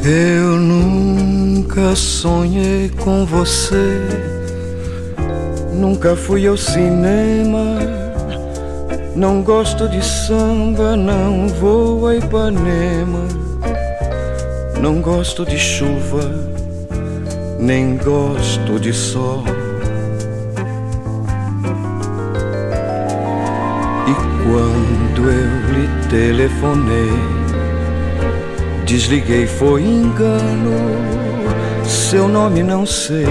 Eu nunca sonhei com você, nunca fui ao cinema, não gosto de samba, não vou a Ipanema, não gosto de chuva, nem gosto de sol. E quando eu lhe telefonei, desliguei, foi engano, seu nome não sei.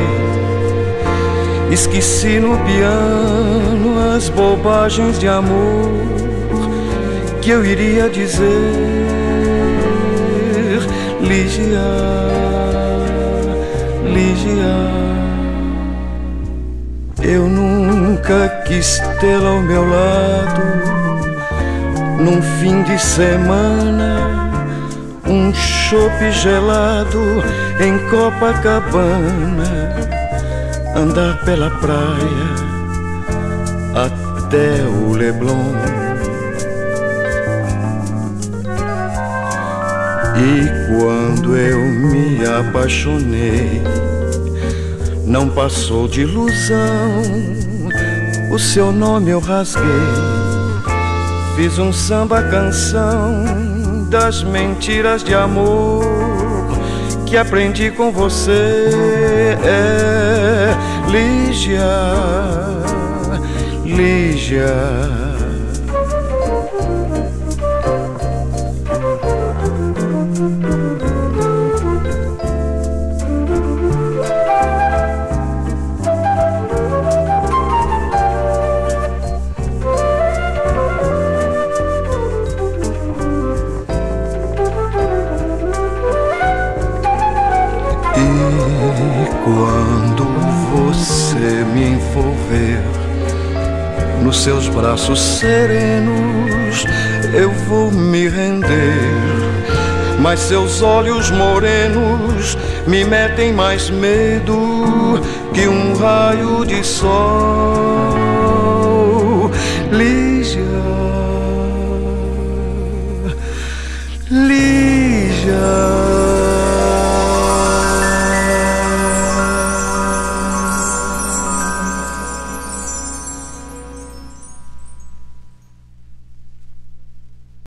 Esqueci no piano as bobagens de amor que eu iria dizer. Lígia, Lígia, eu nunca quis tê-la ao meu lado num fim de semana, um chope gelado em Copacabana, andar pela praia até o Leblon. E quando eu me apaixonei, não passou de ilusão, o seu nome eu rasguei, fiz um samba canção das mentiras de amor que aprendi com você. É Lígia, Lígia. E quando você me envolver nos seus braços serenos, eu vou me render, mas seus olhos morenos me metem mais medo que um raio de sol.